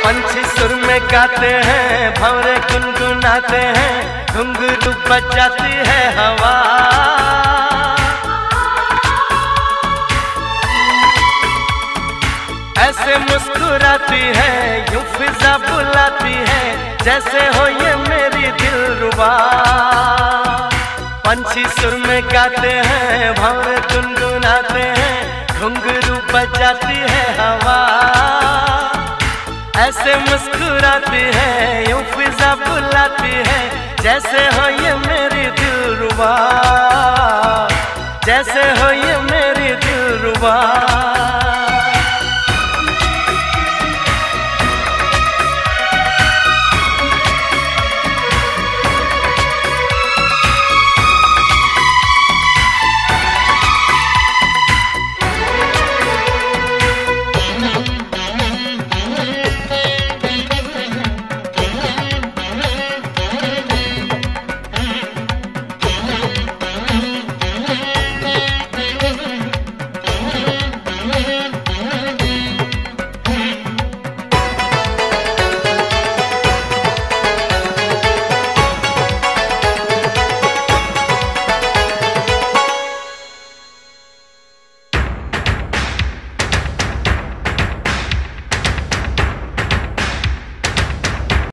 पंछी सुर में गाते हैं, भंवरे गुनगुनाते हैं, घुंघरू बजाती है हवा। ऐसे मुस्कुराती है, यूं फिजा बुलाती है, जैसे हो ये मेरी दिलरुबा। पंछी सुर में गाते हैं, भंवरे गुनगुनाते हैं, घुंघरू बजाती है हवा। ऐसे मुस्कुराती है, यूं फिजा बुलाती है, जैसे हो ये मेरी दिलरुबा, जैसे हो ये मेरी दिलरुबा।